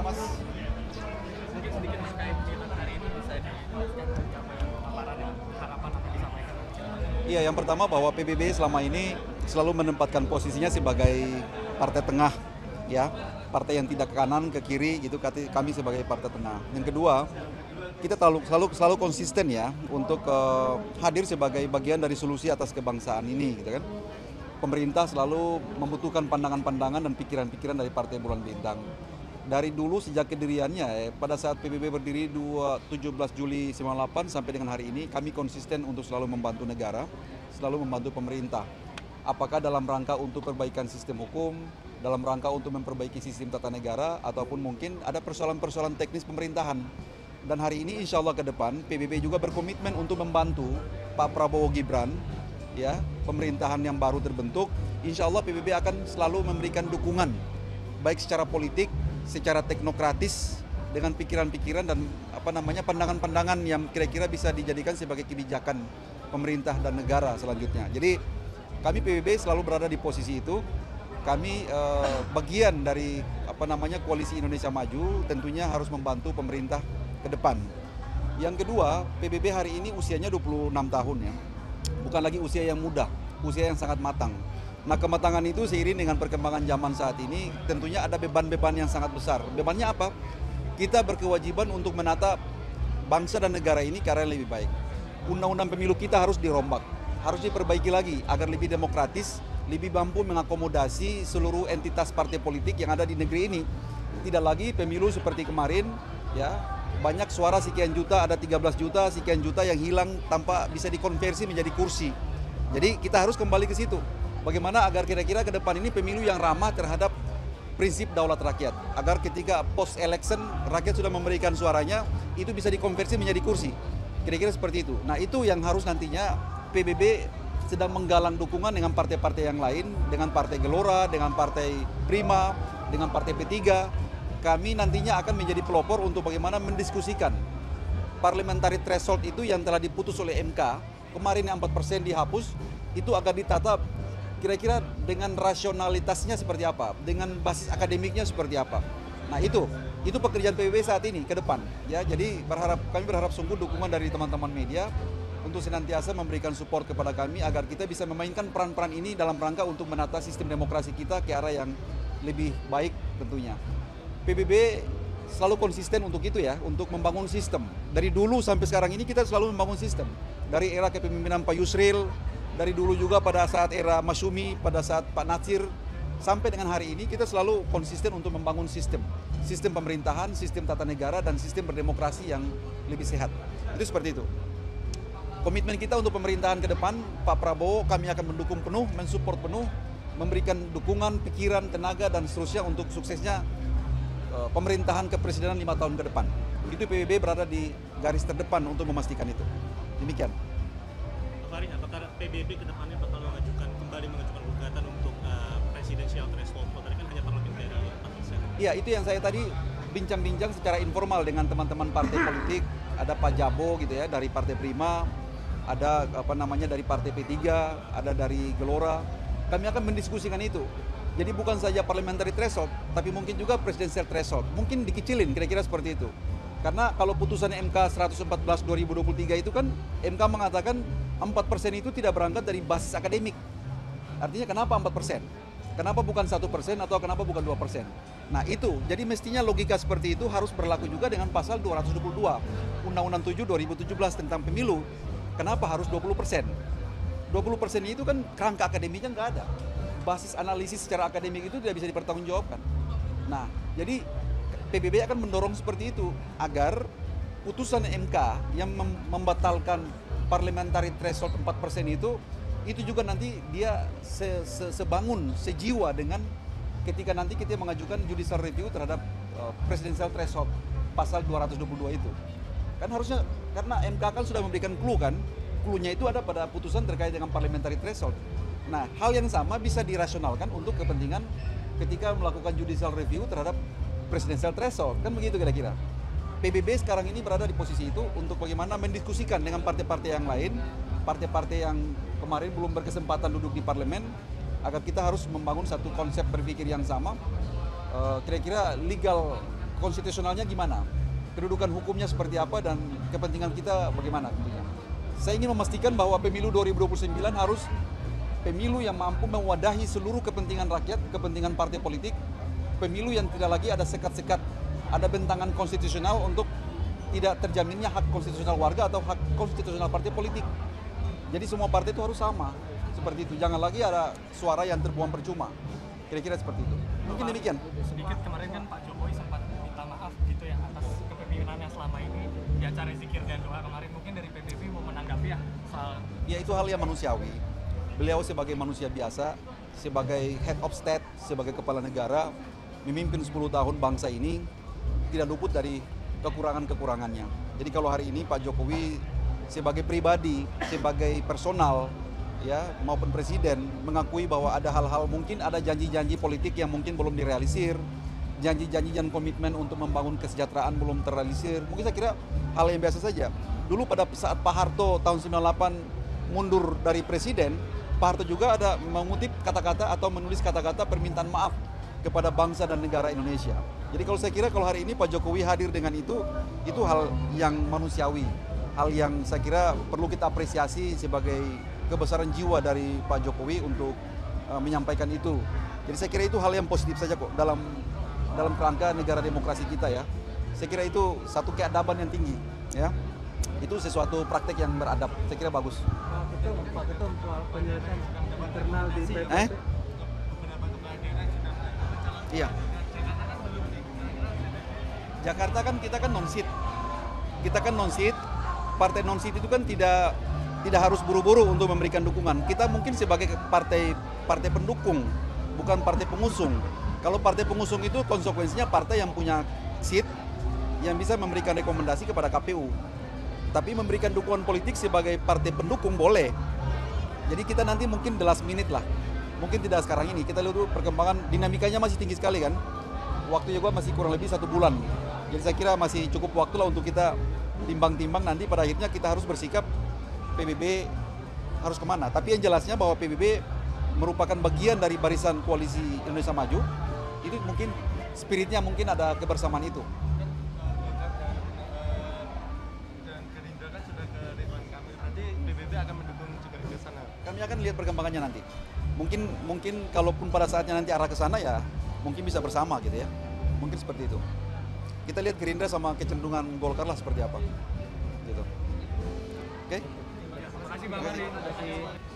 Mas. Mungkin sedikit terkait kegiatan hari ini bisa dijelaskan apa yang paparan yang harapan akan disampaikan. Iya, yang pertama bahwa PBB selama ini selalu menempatkan posisinya sebagai partai tengah, ya, partai yang tidak ke kanan ke kiri gitu. Kami sebagai partai tengah. Yang kedua, kita selalu konsisten ya untuk hadir sebagai bagian dari solusi atas kebangsaan ini, gitu kan. Pemerintah selalu membutuhkan pandangan-pandangan dan pikiran-pikiran dari Partai Bulan Bintang. Dari dulu sejak kediriannya, pada saat PBB berdiri 17 Juli 98 sampai dengan hari ini, kami konsisten untuk selalu membantu negara, selalu membantu pemerintah. Apakah dalam rangka untuk perbaikan sistem hukum, dalam rangka untuk memperbaiki sistem tata negara, ataupun mungkin ada persoalan-persoalan teknis pemerintahan. Dan hari ini insya Allah ke depan, PBB juga berkomitmen untuk membantu Pak Prabowo Gibran, ya, pemerintahan yang baru terbentuk. Insya Allah PBB akan selalu memberikan dukungan, baik secara politik, secara teknokratis, dengan pikiran-pikiran dan pandangan-pandangan yang kira-kira bisa dijadikan sebagai kebijakan pemerintah dan negara selanjutnya. Jadi kami PBB selalu berada di posisi itu. Kami bagian dari koalisi Indonesia Maju, tentunya harus membantu pemerintah ke depan. Yang kedua, PBB hari ini usianya 26 tahun ya. Bukan lagi usia yang muda, usia yang sangat matang. Nah, kematangan itu seiring dengan perkembangan zaman saat ini tentunya ada beban-beban yang sangat besar. Bebannya apa? Kita berkewajiban untuk menata bangsa dan negara ini ke arah yang lebih baik. Undang-undang pemilu kita harus dirombak, harus diperbaiki lagi agar lebih demokratis, lebih mampu mengakomodasi seluruh entitas partai politik yang ada di negeri ini. Tidak lagi pemilu seperti kemarin, ya, banyak suara sekian juta, ada 13 juta, sekian juta yang hilang tanpa bisa dikonversi menjadi kursi. Jadi kita harus kembali ke situ. Bagaimana agar kira-kira ke depan ini pemilu yang ramah terhadap prinsip daulat rakyat. Agar ketika post-election rakyat sudah memberikan suaranya, itu bisa dikonversi menjadi kursi. Kira-kira seperti itu. Nah, itu yang harus nantinya PBB sedang menggalang dukungan dengan partai-partai yang lain, dengan Partai Gelora, dengan Partai Prima, dengan Partai P3. Kami nantinya akan menjadi pelopor untuk bagaimana mendiskusikan parliamentary threshold itu yang telah diputus oleh MK, kemarin yang 4% dihapus, itu agar ditata kira-kira dengan rasionalitasnya seperti apa, dengan basis akademiknya seperti apa. Nah, itu pekerjaan PBB saat ini ke depan. Ya, jadi kami berharap sungguh dukungan dari teman-teman media untuk senantiasa memberikan support kepada kami agar kita bisa memainkan peran-peran ini dalam rangka untuk menata sistem demokrasi kita ke arah yang lebih baik tentunya. PBB selalu konsisten untuk itu ya, untuk membangun sistem. Dari dulu sampai sekarang ini kita selalu membangun sistem. Dari era kepemimpinan Pak Yusril, dari dulu juga pada saat era Masyumi, pada saat Pak Natsir, sampai dengan hari ini kita selalu konsisten untuk membangun sistem. Sistem pemerintahan, sistem tata negara, dan sistem berdemokrasi yang lebih sehat. Itu seperti itu. Komitmen kita untuk pemerintahan ke depan, Pak Prabowo kami akan mendukung penuh, mensupport penuh, memberikan dukungan, pikiran, tenaga, dan seterusnya untuk suksesnya pemerintahan kepresidenan 5 tahun ke depan. Itu PBB berada di garis terdepan untuk memastikan itu. Demikian. Pak Farid, apakah PBB ke depannya bakal kembali mengajukan gugatan untuk presidensial threshold? Tadi kan hanya terlebih dari 4%. Iya, itu yang saya tadi bincang-bincang secara informal dengan teman-teman partai politik. Ada Pak Jabo gitu ya dari Partai Prima, ada dari Partai P3, ada dari Gelora. Kami akan mendiskusikan itu. Jadi bukan saja parliamentary threshold, tapi mungkin juga presidential threshold. Mungkin dikecilin kira-kira seperti itu. Karena kalau putusan MK 114 2023 itu kan MK mengatakan 4% itu tidak berangkat dari basis akademik. Artinya kenapa 4%? Kenapa bukan 1% atau kenapa bukan 2%? Nah itu, jadi mestinya logika seperti itu harus berlaku juga dengan pasal 222 Undang-Undang 7 2017 tentang pemilu. Kenapa harus 20%? 20% itu kan kerangka akademiknya nggak ada. Basis analisis secara akademik itu tidak bisa dipertanggungjawabkan. Nah, jadi PBB akan mendorong seperti itu agar putusan MK yang membatalkan parliamentary threshold 4% itu juga nanti dia sebangun, sejiwa dengan ketika nanti kita mengajukan judicial review terhadap presidential threshold pasal 222 itu. Kan harusnya, karena MK kan sudah memberikan clue kan, clue-nya itu ada pada putusan terkait dengan parliamentary threshold. Nah, hal yang sama bisa dirasionalkan untuk kepentingan ketika melakukan judicial review terhadap presidential threshold. Kan begitu kira-kira. PBB sekarang ini berada di posisi itu untuk bagaimana mendiskusikan dengan partai-partai yang lain, partai-partai yang kemarin belum berkesempatan duduk di parlemen, agar kita harus membangun satu konsep berpikir yang sama, kira-kira legal konstitusionalnya gimana, kedudukan hukumnya seperti apa, dan kepentingan kita bagaimana tentunya. Saya ingin memastikan bahwa pemilu 2029 harus pemilu yang mampu mewadahi seluruh kepentingan rakyat, kepentingan partai politik, pemilu yang tidak lagi ada sekat-sekat, ada bentangan konstitusional untuk tidak terjaminnya hak konstitusional warga atau hak konstitusional partai politik. Jadi semua partai itu harus sama, seperti itu. Jangan lagi ada suara yang terbuang percuma. Kira-kira seperti itu. Mungkin demikian. Sedikit kemarin kan Pak Jokowi sempat minta maaf gitu ya atas kepemimpinannya selama ini di acara zikir dan doa kemarin. Mungkin dari PBB mau menanggapi ya soal... Ya itu hal yang manusiawi. Beliau sebagai manusia biasa, sebagai head of state, sebagai kepala negara, memimpin 10 tahun bangsa ini, tidak luput dari kekurangan-kekurangannya. Jadi kalau hari ini Pak Jokowi sebagai pribadi, sebagai personal, ya maupun presiden mengakui bahwa ada hal-hal, mungkin ada janji-janji politik yang mungkin belum direalisir, janji-janji dan komitmen untuk membangun kesejahteraan belum terrealisir. Mungkin saya kira hal yang biasa saja. Dulu pada saat Pak Harto tahun 98 mundur dari presiden, Pak Harto juga ada mengutip kata-kata atau menulis kata-kata permintaan maaf kepada bangsa dan negara Indonesia. Jadi kalau saya kira kalau hari ini Pak Jokowi hadir dengan itu hal yang manusiawi, hal yang saya kira perlu kita apresiasi sebagai kebesaran jiwa dari Pak Jokowi untuk menyampaikan itu. Jadi saya kira itu hal yang positif saja kok dalam kerangka negara demokrasi kita ya. Saya kira itu satu keadaban yang tinggi ya. Itu sesuatu praktek yang beradab. Saya kira bagus. Pak Ketum soal penyelesaian internal di PBB. Iya. Jakarta kan kita kan non-seat. Kita kan non-seat. Partai non-seat itu kan tidak harus buru-buru untuk memberikan dukungan. Kita mungkin sebagai partai pendukung, bukan partai pengusung. Kalau partai pengusung itu konsekuensinya partai yang punya seat yang bisa memberikan rekomendasi kepada KPU. Tapi memberikan dukungan politik sebagai partai pendukung boleh. Jadi kita nanti mungkin the last minute lah. Mungkin tidak sekarang ini. Kita lihat dulu perkembangan, dinamikanya masih tinggi sekali kan. Waktunya juga masih kurang lebih 1 bulan. Jadi saya kira masih cukup waktu lah untuk kita timbang-timbang nanti pada akhirnya kita harus bersikap PBB harus kemana. Tapi yang jelasnya bahwa PBB merupakan bagian dari barisan koalisi Indonesia Maju. Itu mungkin spiritnya mungkin ada kebersamaan itu. Kami akan lihat perkembangannya nanti. Mungkin kalaupun pada saatnya nanti arah ke sana ya mungkin bisa bersama gitu ya. Mungkin seperti itu. Kita lihat Gerindra sama kecenderungan Golkar lah seperti apa. Gitu. Oke? Terima kasih Bang Andi.